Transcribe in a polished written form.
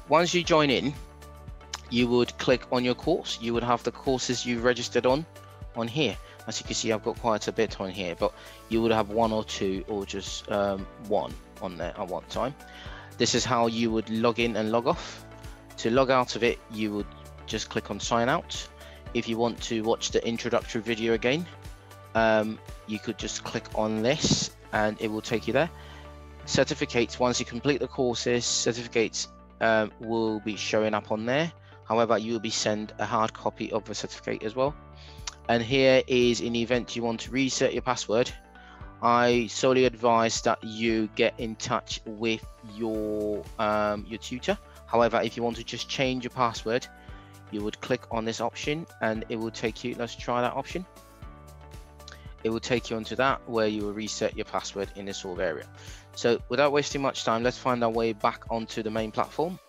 once you join in, you would click on your course. You would have the courses you've registered on here. As you can see, I've got quite a bit on here, but you would have one or two or just one on there at one time. This is how you would log in and log off. To log out of it, you would just click on sign out. If you want to watch the introductory video again, you could just click on this and it will take you there. Certificates, once you complete the courses, certificates will be showing up on there. However, you will be sent a hard copy of the certificate as well. And here is, in the event you want to reset your password, I solely advise that you get in touch with your tutor. However, if you want to just change your password, you would click on this option and it will take you, let's try that option. It will take you onto that where you will reset your password in this sort of area. So without wasting much time, let's find our way back onto the main platform.